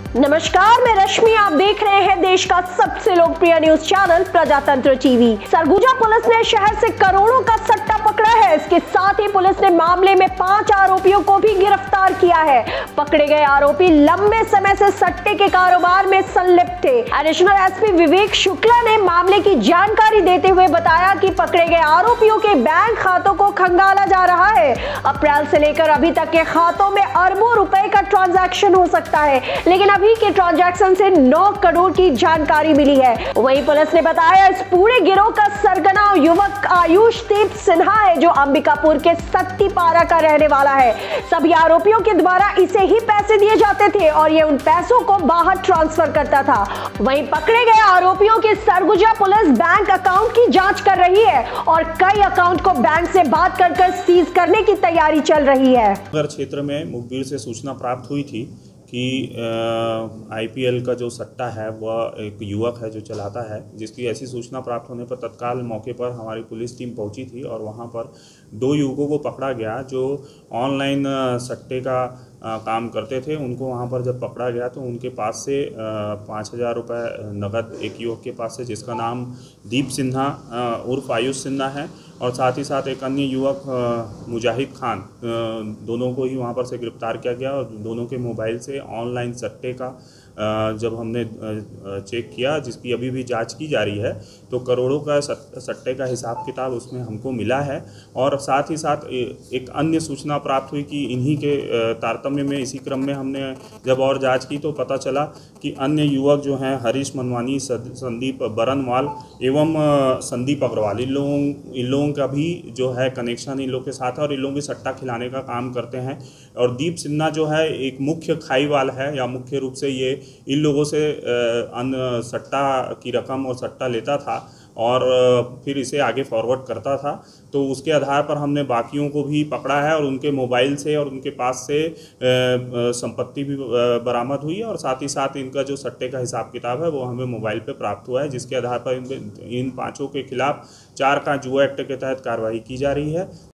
नमस्कार, मैं रश्मि। आप देख रहे हैं देश का सबसे लोकप्रिय news channel Prajatantra TV. Surguja police ने शहर से करोड़ों का सट्टा पकड़ा है। इसके साथ ही पुलिस ने मामले में 5 आरोपियों को भी गिरफ्तार किया है। पकड़े गए आरोपी लंबे समय से सट्टे के कारोबार में संलिप्त थे। एडिशनल एसपी विवेक शुक्ला ने मामले की जानकारी देते हुए बताया कि पकड़े गए आरोपियों के बैंक खातों को खंगाला जा रहा है। अप्रैल से लेकर अभी तक के खातों में अरबों रुपए का ट्रांजैक्शन हो सकता है, लेकिन अभी के ट्रांजैक्शन से 9 करोड़ की जानकारी मिली है। वहीं पुलिस ने बताया इस पूरे गिरोह का सरगना युवक आयुष दीप सिन्हा है, जो अंबिकापुर के सत्तीपारा का रहने वाला है। सभी आरोपियों के द्वारा इसे ही पैसे दिए जाते थे और ये उन पैसों को बाहर ट्रांसफर करता था। वहीं पकड़े गए आरोपियों के सरगुजा पुलिस बैंक अकाउंट की जांच कर रही है और कई अकाउंट को बैंक से बात कर सीज करने की तैयारी चल रही है। नगर क्षेत्र में मुखबिर से सूचना प्राप्त हुई थी कि आईपीएल का जो सट्टा है वह एक युवक है जो चलाता है, जिसकी ऐसी सूचना प्राप्त होने पर तत्काल मौके पर हमारी पुलिस टीम पहुंची थी और वहां पर 2 युवकों को पकड़ा गया जो ऑनलाइन सट्टे का काम करते थे। उनको वहां पर जब पकड़ा गया तो उनके पास से 5,000 रुपये नगद एक युवक के पास से, जिसका नाम दीप सिन्हा उर्फ आयुष सिन्हा है, और साथ ही साथ एक अन्य युवक मुजाहिद खान, दोनों को ही वहां पर से गिरफ्तार किया गया। और दोनों के मोबाइल से ऑनलाइन सट्टे का जब हमने चेक किया, जिसकी अभी भी जांच की जा रही है, तो करोड़ों का सट्टे का हिसाब किताब उसमें हमको मिला है। और साथ ही साथ एक अन्य सूचना प्राप्त हुई कि इन्हीं के तारतम्य में इसी क्रम में हमने जब और जांच की तो पता चला कि अन्य युवक जो हैं हरीश मनवानी, संदीप बरनवाल एवं संदीप अग्रवाल, इन लोगों का भी जो है कनेक्शन इन लोगों के साथ है और इन लोगों की सट्टा खिलाने का काम करते हैं। और दीप सिन्हा जो है एक मुख्य खाईवाल है, या मुख्य रूप से ये इन लोगों से सट्टा की रकम और सट्टा लेता था और फिर इसे आगे फॉरवर्ड करता था। तो उसके आधार पर हमने बाकियों को भी पकड़ा है और उनके मोबाइल से और उनके पास से संपत्ति भी बरामद हुई है, और साथ ही साथ इनका जो सट्टे का हिसाब किताब है वो हमें मोबाइल पे प्राप्त हुआ है, जिसके आधार पर इन 5 के खिलाफ 4 का जुआ एक्ट के तहत कार्रवाई की जा रही है।